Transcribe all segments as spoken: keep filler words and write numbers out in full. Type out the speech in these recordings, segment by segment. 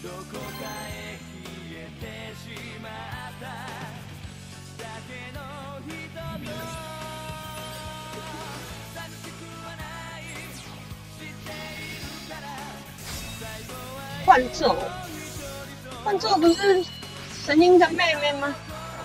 幻咒，幻咒不是神鹰的妹妹吗？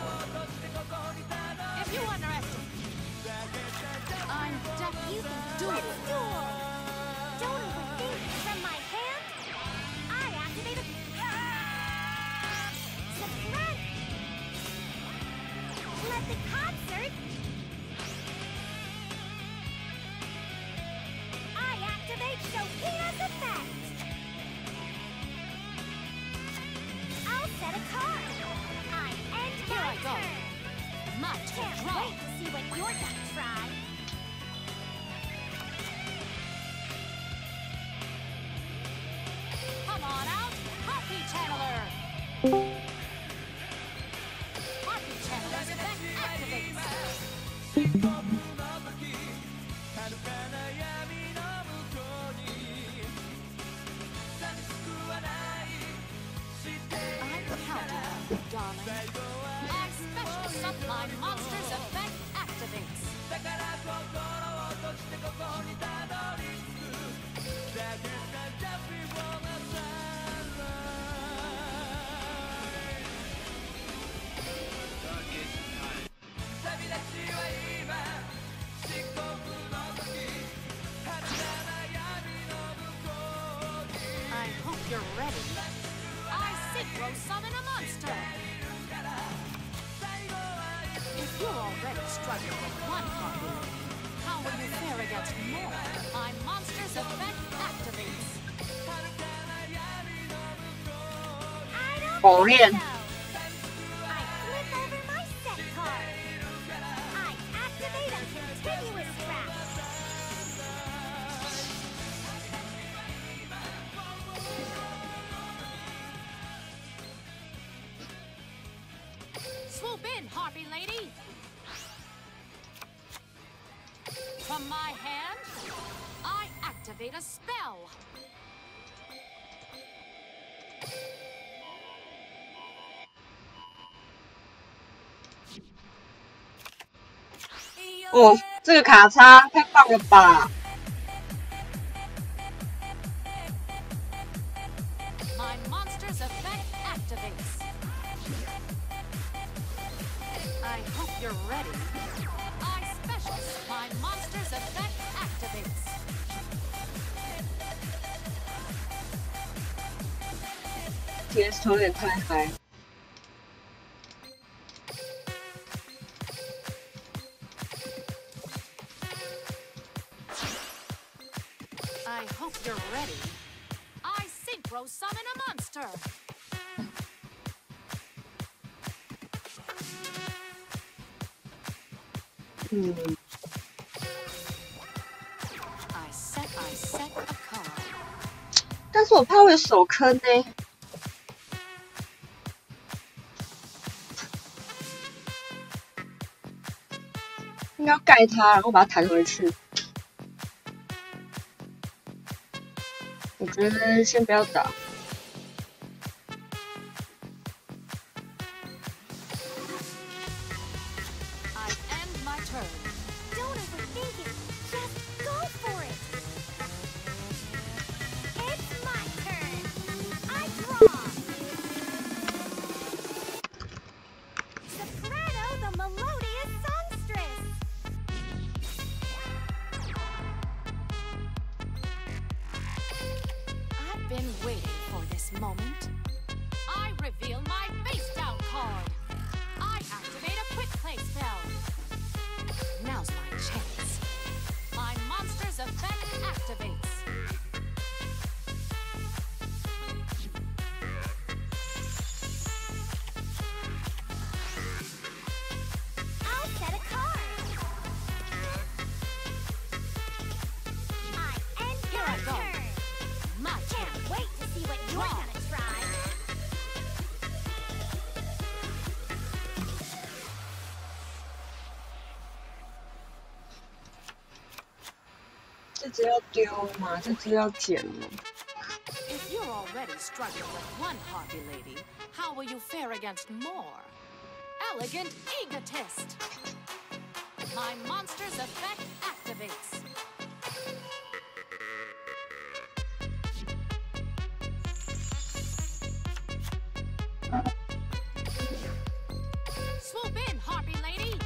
狗链。 Swoop in, Harpy lady. From my hand, I activate a spell. Oh, 这个卡插太棒了吧！ My monster's effect activates. I hope you're ready. I special. My monster's effect activates. T S 头有点太嗨。 I hope you're ready. I synchro summon a monster. Hmm. I set I set a card. 但是我怕会手坑呢。应该要盖它，然后把它弹回去。 我觉得先不要打。 I end my turn. Don't overthink it. Just go for it. It's my turn. I draw. Soprano, the melodious songstress. I've been waiting for this moment. I reveal my face down card. I activate a quick play spell. Now's my chance. My monster's effect activates. I'll set a card. I end Here I go. Turn. My can't wait to see what you're gonna try. 这只要丢吗？这只要捡吗？ If you're all ready, struggling with one harpy lady, how will you fare against more? Elegant egotist! My monster's effect activates. Swoop in, harpy lady!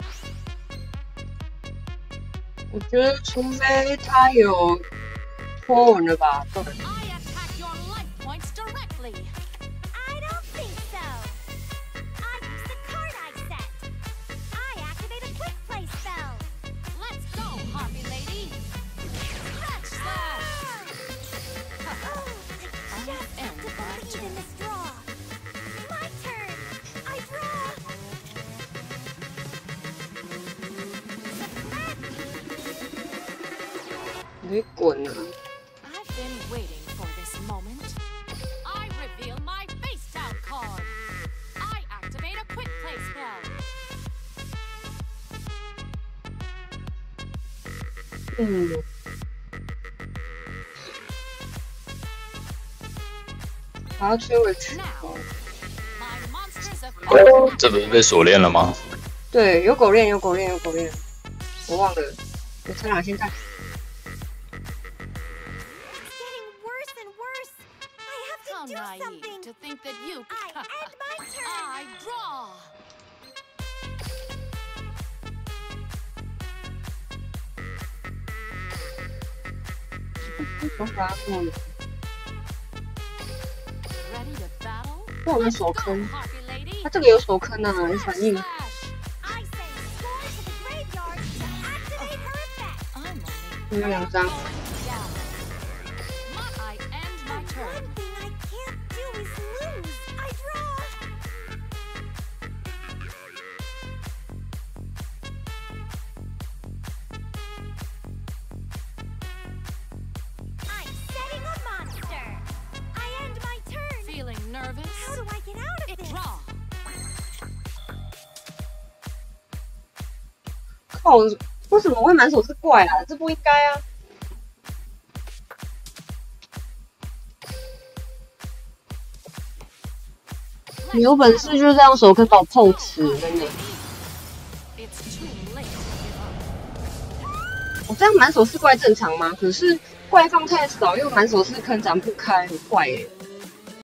我觉得除非他有拖文了吧，不然 I attack your life points directly. I don't think so. I use the card I set. I activate a quick play spell. Let's go, harpy lady! Stretch slash! I just have to believe in this draw. My turn. I draw. Subtract. 你滚啊！ I've been waiting for this moment. I reveal my face down card. I activate a quick play spell. 嗯， 还要吹回去。 Now, my monster's effect 哦，这不是被锁链了吗？ 对，有狗链，有狗链，有狗链，我忘了。我趁哪现在？ It's getting worse and worse. I have How to do naive something. to think that you I end my turn. I draw. Ready to battle? 那我们 Let's 手 go, 坑， harpy lady! 它这个有手坑啊，有反 Slash, 应。 slash. I send Score to the graveyard to activate her effect. I'm only 有两张， down. I end my The turn. one thing I can't do is lose. I draw. I'm setting a monster. I end my turn. Feeling nervous? How do I get out of this? Draw. 靠！为什么会满手是怪啊？这不应该啊！你有本事就这样手坑把我碰死，真的！ It's too late to give up. 我这样满手是怪正常吗？可是怪放太少，又满手是坑，展不开，很怪耶、欸。